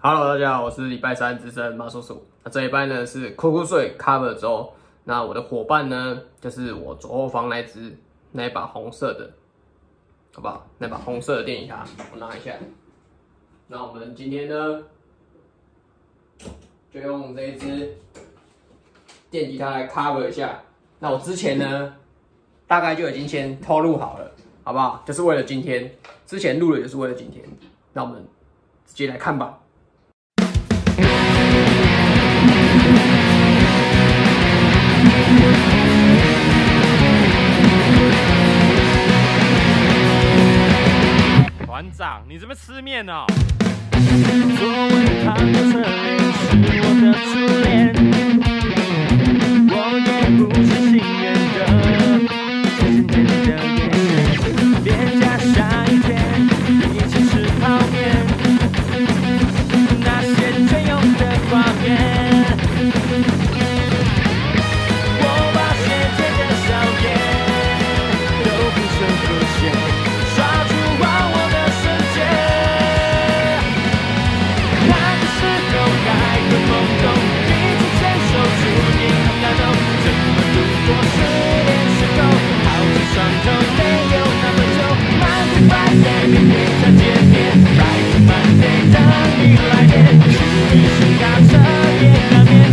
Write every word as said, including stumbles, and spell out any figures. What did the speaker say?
Hello， 大家好，我是礼拜三资深马叔叔。那这一班呢是酷酷睡 cover 周。那我的伙伴呢，就是我左后方那只那一把红色的，好不好？那把红色的电吉他，我拿一下。那我们今天呢，就用这一支电吉他来 cover 一下。那我之前呢，大概就已经先偷录好了，好不好？就是为了今天，之前录的就是为了今天。那我们直接来看吧。 团长，你这边吃面哦？ 作为他的侧脸是我的初恋，我也不是心软的，渐渐的眼神，脸颊下一片，一起吃泡面，那些专用的画面。我把斜贴的笑颜都不曾浮现，抓住忘我的瞬间。那个时候还很懵懂，彼此牵手出演很感动，怎么度过失恋时候？好几双头没有那么久，满天白天明天再见面，白天满天等你来电，是一声打车也难免。